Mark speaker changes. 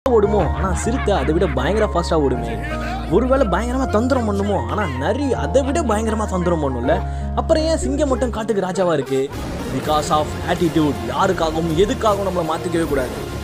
Speaker 1: ஓடுமோ, ஆனால் சிறுத்தை அதை விட பயங்கர ஃபாஸ்ட்டாக ஓடுமே. ஒருவேளை பயங்கரமாக தந்திரம் பண்ணுமோ, ஆனால் நரி அதை விட பயங்கரமாக தந்திரம் பண்ணும்ல. அப்புறம் ஏன் சிங்கம் மட்டும் காட்டுக்கு ராஜாவாக இருக்குது? Because of attitude. யாருக்காகவும் எதுக்காகவும் நம்மளை மாற்றிக்கவே கூடாது.